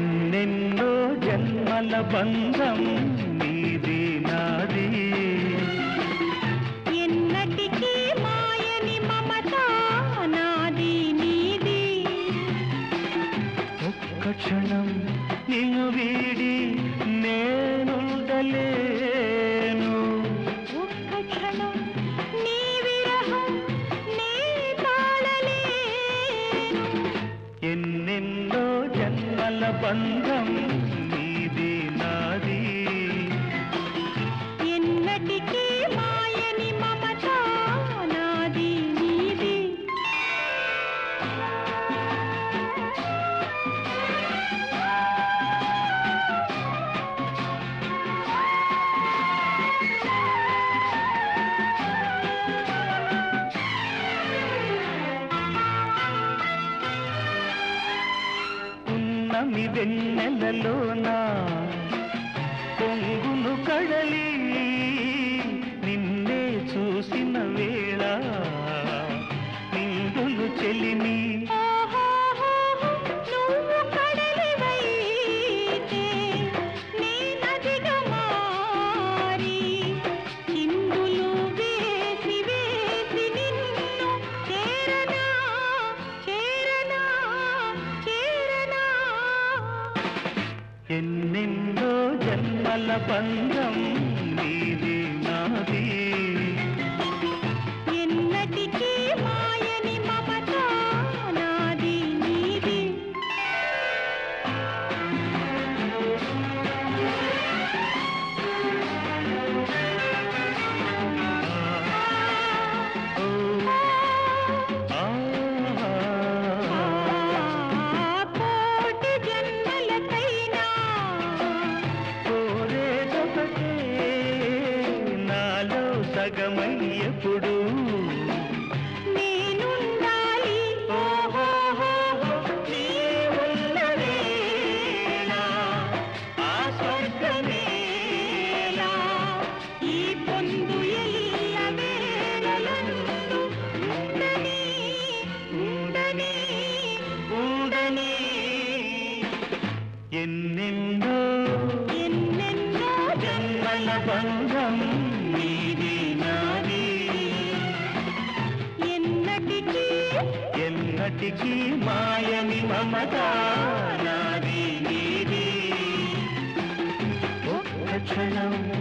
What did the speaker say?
ఎన్నెన్నో జన్మల బంధం నీది నాది ఎన్నటికీ మాయని మమత నాది నీది ఒక్క క్షణం నిన్ను వీడి నేనుండలేను ఒక్క క్షణం నీ విరహం నీ తాళలేను ఎన్నెన్నో జన్మల బంధం నీది నాది ఎన్నటికీ మాయని మమత నాది నీది ఉన్నమి వెన్నెలలోనా పొంగును కడలి నిన్నే చూసిన వేళ నిండులు చెలిమి నువ్వు కడలివైతే నీ నదిగా మారి చిందులు వేసి వేసి నిన్ను చేరనా చేరనా చేరనా ఎన్నెన్నో జన్మల బంధం నీది నాది ఎన్నటికీ మాయని మమత నాది నీది కోటి జన్మలకైనా కోరేదొకటే నాలో సగమయ్యప్పుడు నేనుండాలి నీ ఉన్న వేళ ఆ స్వర్గమేలా ఈ పొందు ఎల్ల వేళలందు ఉండని ఉండని ఉండని ఎన్నెన్నో ఎన్నెన్నో జన్మల బంధం నీది నాది ఎన్నటికీ ఎన్నటికీ మాయని మమత నాది నీది ఒక్క క్షణం